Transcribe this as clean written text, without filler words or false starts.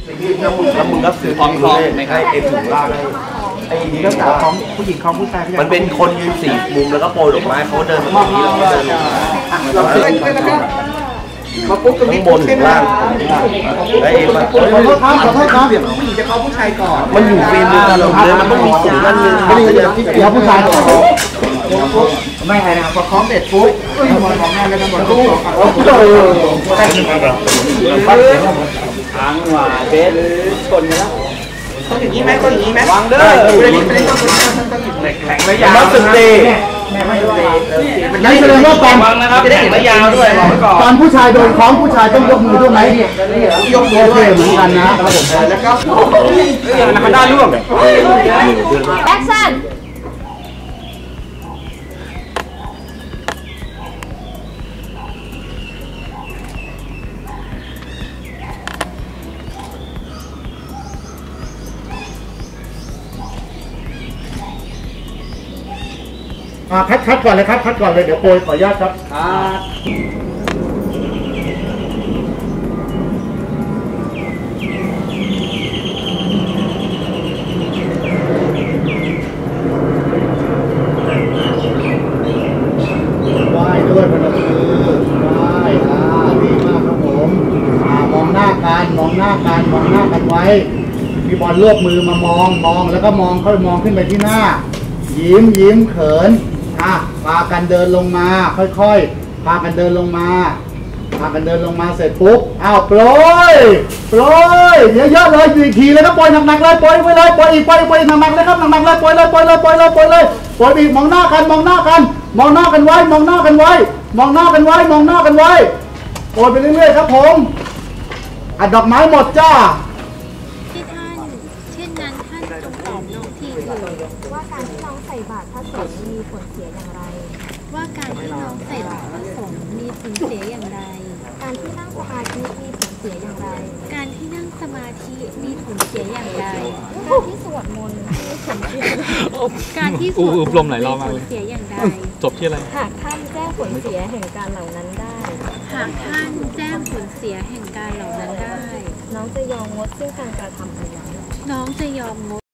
แล้วมึงก็ถือพร้อมคล้องไม่ให้เอ็นถึงล่างไอ้นี่ก็สาวของผู้หญิงของผู้ชายมันเป็นคนยืน4 มุมแล้วก็โปรยดอกไม้เขาเดินมาตรงนี้เราก็เดินเราเดินมาปุ๊บตรงนี้บนถึงล่างไอ้เอ็มขอโทษครับผู้หญิงจะเข้าผู้ชายก่อนมันอยู่เฟรมเดียวกันเลยมันต้องมีสูงนั่นนึงแล้วผู้ชายก่อนไม่ใช่นะครับพอคล้องเสร็จปุ๊บมองของแม่แล้วก็มองของทางหวาเบสชนกันแล้วต้องอย่างนี้ไหมต้องอย่างนี้ไหมวางเด้อแข็งระยะสุดดีนั่นแสดงว่าตอนจะได้เห็นระยะด้วยตอนผู้ชายโดนคล้องผู้ชายต้องยกมือด้วยไหมยกมือด้วยเหมือนกันนะครับผมแล้วก็นักด้าร่วงแอคชั่นคัดก่อนเลยครับคัดก่อนเลยเดี๋ยวโปรยขออนุญาตครับไหว้ด้วยพนมมือไหว้ดีมากครับผมมองหน้ากันมองหน้ากันมองหน้ากันไว้พี่บอลรวบมือมามองแล้วก็มองค่อยมองขึ้นไปที่หน้ายิ้มเขินพากันเดินลงมาค่อยๆพากันเดินลงมาเสร็จปุ๊บโปรยเยอะๆเลยอีกทีเลยครับปล่อยหนักๆเลยปล่อยไปเลยปล่อยอีกหนักๆเลยครับหนักๆเลยปล่อยเลยปล่อยอีกมองหน้ากันมองหน้ากันไว้ปล่อยไปเรื่อยๆครับผมดอกไม้หมดจ้าที่ท่านเช่นนั้นท่านจงตอบน้องทีเถิดว่าการที่น้องใส่บาตรพระสงฆ์มีผลเสียอย่างไรว่าการที่น้องใส่บาตรพระสงฆ์มีผลเสียอย่างไรการที่นั่งสมาธิมีผลเสียอย่างไรการที่นั่งสมาธิมีผลเสียอย่างไรการที่สวดมนต์มีผลเสียการที่สวดมนต์มีผลเสียอย่างไรจบที่อะไรหากท่านแจ้งผลเสียแห่งการเหล่านั้นได้หากท่านแจ้งผลเสียแห่งการเหล่านั้นได้น้องจะยอมงดซึ่งการกระทำอันนั้นน้องจะยอมงด